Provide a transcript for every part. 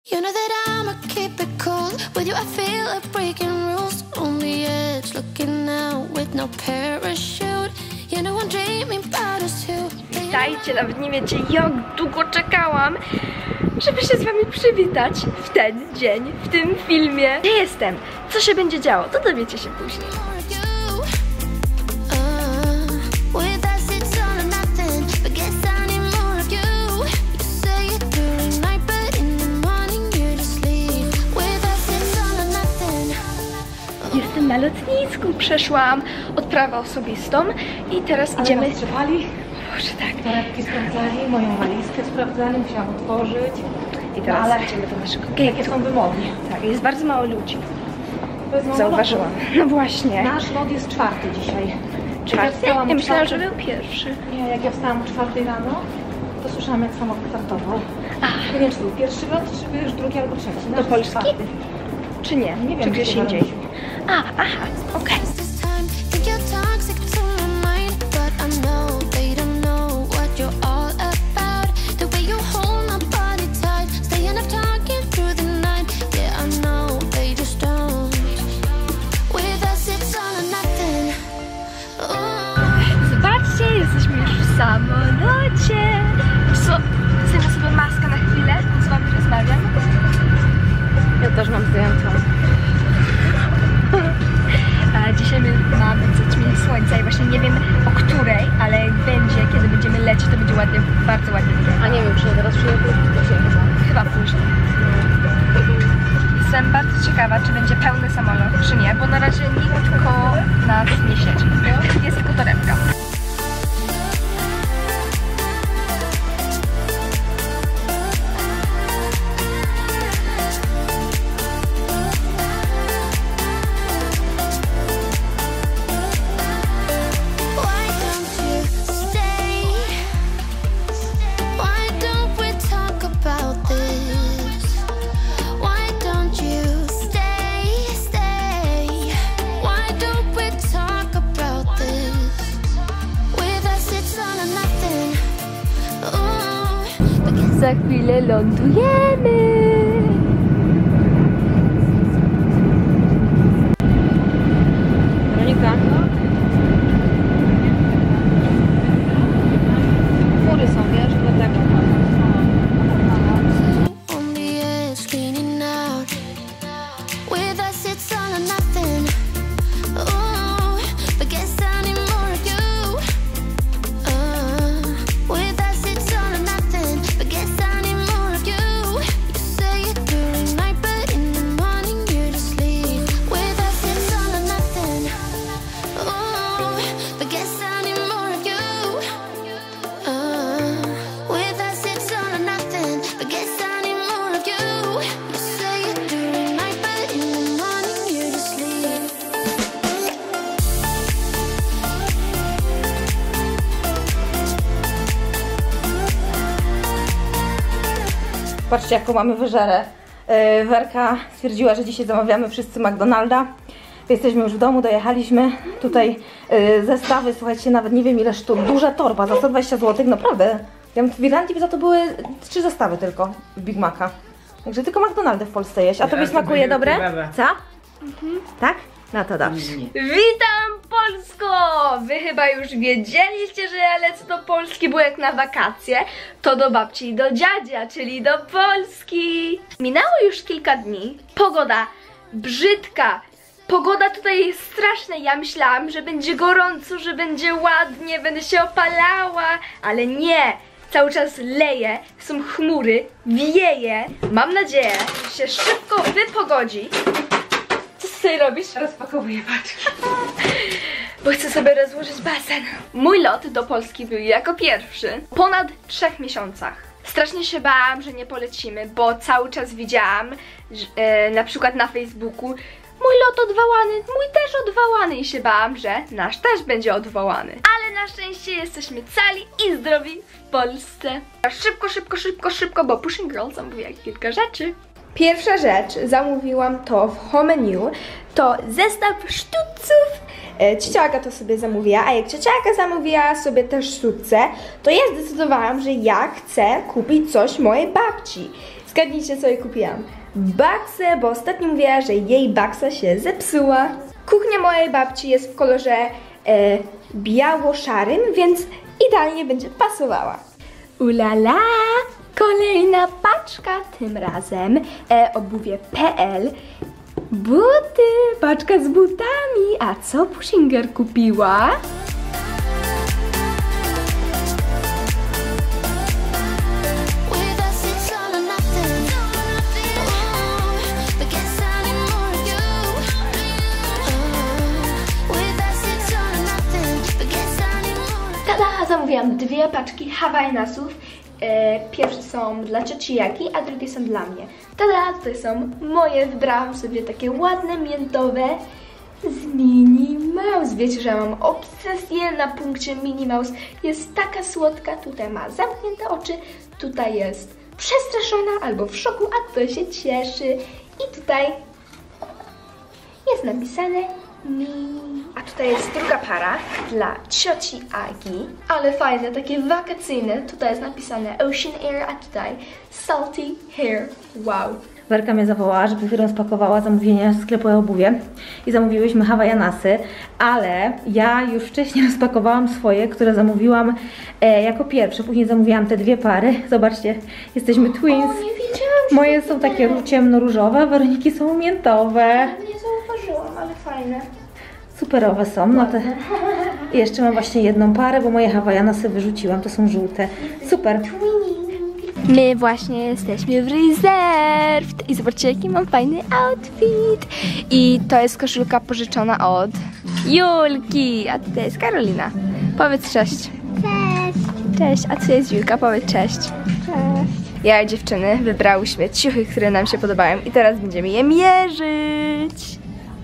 You know that I'ma keep it cool. With you I feel like breaking rules. On the edge, looking out with no parachute. You know I'm dreaming about us too. Witajcie, nawet nie wiecie jak długo czekałam, żeby się z wami przywitać w ten dzień, w tym filmie. Gdzie jestem? Co się będzie działo? To dowiecie się później. Jestem na lotnisku, przeszłam odprawę osobistą i teraz idziemy... Strzepali? Boże, tak. Torebki sprawdzali, moją walizkę sprawdzali, musiałam otworzyć. I teraz ale idziemy do naszego jakie gate'u. są wymogi? Tak, jest bardzo mało ludzi. To jest mało Zauważyłam. No właśnie. Nasz lot jest 4 dzisiaj. Czwarty? Ja myślałam, że był pierwszy. Nie, jak ja wstałam o 4 rano, to słyszałam jak samolot startował. A. Nie wiem, czy był pierwszy lot, czy był już drugi albo trzeci. Do Polski? 4. Czy nie? Nie wiem, czy gdzieś gdzie indziej? Aha, okej. Zobaczcie, jesteśmy już w samolocie. Co? Zdejmę sobie maskę na chwilę, z wami rozmawiam. Ja też mam zdjęcia. Dzisiaj mamy zaćmienie słońca i właśnie nie wiem o której, ale jak będzie, kiedy będziemy lecieć, to będzie ładnie, bardzo ładnie wyglądać. A nie wiem, czy teraz przyjechał, to się Chyba później. Jestem bardzo ciekawa, czy będzie pełny samolot, czy nie, bo na razie nikt koło nas nie siedzi. Jest tylko torebka. Za chwilę lądujemy. Weronika? Chmury są, wiesz, dlatego. On the edge, cleaning out. With us it's all or nothing. Ooh, but guess I need more of you. With us it's all or nothing. But guess I need more of you. You say it during night, but in the morning you just leave. With us it's all or nothing. Ooh, but guess I need more of you. With us it's all or nothing. But guess I need more of you. You say it during night, but in the morning you just leave. Patrzcie, jaką mamy wyżerę. Werka stwierdziła, że dzisiaj zamawiamy wszyscy McDonalda. Jesteśmy już w domu, dojechaliśmy. Tutaj zestawy, słuchajcie, nawet nie wiem ile sztuk. Duża torba za 120 zł, naprawdę. Ja w Irlandii za to były 3 zestawy tylko Big Maca. Także tylko McDonaldy w Polsce jeść. A tobie smakuje dobre? Co? Tak? No to dobrze. Witam Polsko! Wy chyba już wiedzieliście, że ja lecę do Polski, bo jak na wakacje, to do babci i do dziadzia, czyli do Polski. Minęło już kilka dni, pogoda brzydka, pogoda tutaj jest straszna. Ja myślałam, że będzie gorąco, że będzie ładnie, będę się opalała, ale nie. Cały czas leje, są chmury, wieje. Mam nadzieję, że się szybko wypogodzi. Co ty tutaj robisz? Rozpakowuję paczki. Bo chcę sobie rozłożyć basen. Mój lot do Polski był jako pierwszy w ponad 3 miesiącach. Strasznie się bałam, że nie polecimy, bo cały czas widziałam, na przykład na Facebooku, mój lot odwołany, mój też odwołany i się bałam, że nasz też będzie odwołany. Ale na szczęście jesteśmy cali i zdrowi w Polsce. Szybko, bo Pushing Girl zamówiła kilka rzeczy. Pierwsza rzecz, zamówiłam to w Home New, to zestaw sztuców. Ciocia Aga to sobie zamówiła, a jak ciocia Aga zamówiła sobie też sztuce, to ja zdecydowałam, że ja chcę kupić coś mojej babci. Zgadnijcie, co jej kupiłam. Baksę, bo ostatnio mówiła, że jej baksa się zepsuła. Kuchnia mojej babci jest w kolorze biało-szarym, więc idealnie będzie pasowała. Ulala! Kolejna paczka, tym razem obuwie.pl. Buty! Paczka z butami! A co Pushinger kupiła? With us it's all or nothing. But guess I need more of you. With us it's all or nothing. But guess I need more of you. Tada! Zamówiłam 2 paczki hawajnasów. Pierwsze są dla cioci Jaki, a drugie są dla mnie. Tada! Tutaj są moje. Wybrałam sobie takie ładne, miętowe z Minnie Mouse. Wiecie, że ja mam obsesję na punkcie Minnie Mouse. Jest taka słodka. Tutaj ma zamknięte oczy. Tutaj jest przestraszona albo w szoku, a tutaj się cieszy. I tutaj jest napisane Minnie. A tutaj jest druga para dla cioci Agi. Ale fajne, takie wakacyjne. Tutaj jest napisane Ocean Air, a tutaj Salty Hair. Wow. Werka mnie zawołała, żeby chwilę spakowała zamówienie z sklepu obuwie i zamówiłyśmy hawajanasy, ale ja już wcześniej rozpakowałam swoje, które zamówiłam jako pierwsze. Później zamówiłam te 2 pary. Zobaczcie, jesteśmy twins. O, nie wiedziałam, że Moje są takie ciemno-różowe, Weroniki są miętowe. nie zauważyłam, ale fajne. Superowe są. No to jeszcze mam właśnie jedną parę, bo moje hawajanasy wyrzuciłam, to są żółte. Super. My właśnie jesteśmy w Reserved i zobaczcie, jaki mam fajny outfit. I to jest koszulka pożyczona od Julki, a tutaj jest Karolina. Powiedz cześć. Cześć. Cześć, a tu jest Julka, powiedz cześć. Cześć. Ja i dziewczyny wybrałyśmy ciuchy, które nam się podobają i teraz będziemy je mierzyć.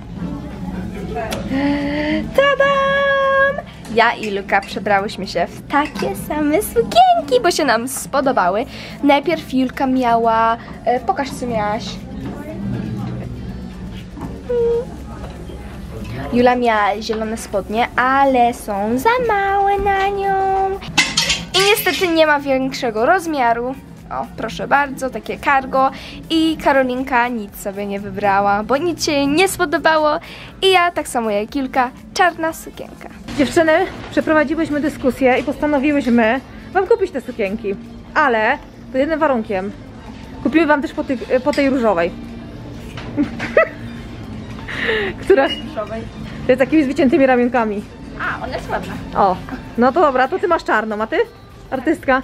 Tadam! Ja i Luka przebrałyśmy się w takie same sukienki, bo się nam spodobały. Najpierw Julka miała... pokaż, co miałaś. Jula miała zielone spodnie, ale są za małe na nią. I niestety nie ma większego rozmiaru. O, proszę bardzo, takie cargo. I Karolinka nic sobie nie wybrała, bo nic się jej nie spodobało. I ja, tak samo jak Julka, czarna sukienka. Dziewczyny, przeprowadziłyśmy dyskusję i postanowiłyśmy wam kupić te sukienki, ale pod jednym warunkiem. Kupimy wam też po tej różowej. Która to jest takimi z wyciętymi ramionkami. A, ona jest ładna. O, no to dobra, to ty masz czarną, a ty? Artystka?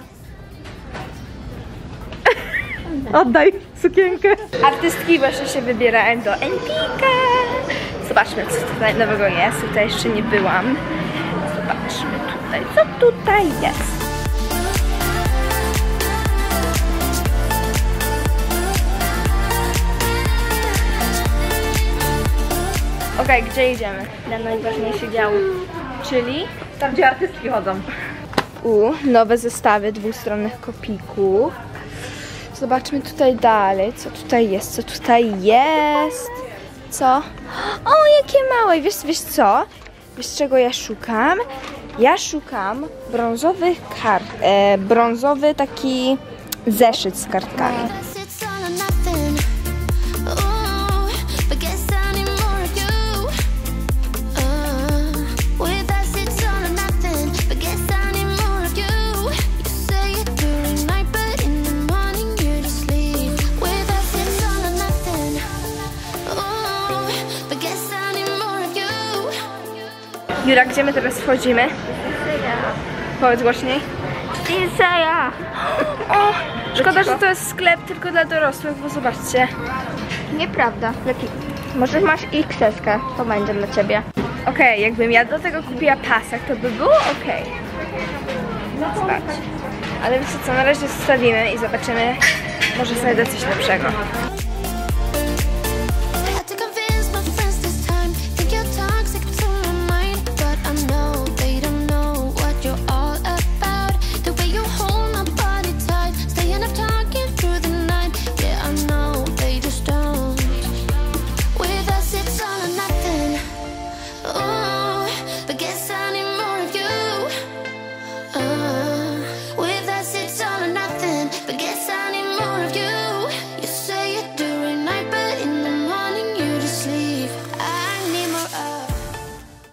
Oddaj sukienkę. Artystki właśnie się wybierają do Empika. Zobaczmy, co tutaj nowego jest. Tutaj jeszcze nie byłam. Zobaczmy tutaj, co tutaj jest. Okej, gdzie idziemy? Na najważniejszy dział. Czyli Tam, gdzie artystki chodzą. nowe zestawy dwustronnych kopików. Zobaczmy tutaj dalej, co tutaj jest, co tutaj jest. Co? O, jakie małe! Wiesz co? Wiesz, czego ja szukam? Ja szukam brązowych kart, brązowy taki zeszyt z kartkami. With us it's all or nothing. But guess I need more of you. With us it's all or nothing. But guess I need more of you. You say it during night, but in the morning you just leave. With us it's all or nothing. But guess I need more of you. Jura, gdzie my teraz wchodzimy? Powiedz głośniej. Sinseya! O, szkoda, że to jest sklep tylko dla dorosłych, bo zobaczcie. Nieprawda. Może masz XS-kę, to będzie dla ciebie. Okej, jakbym ja do tego kupiła pasek, to by było okej. Zobacz. Ale wiecie co, na razie zostawimy i zobaczymy, może znajdę coś lepszego.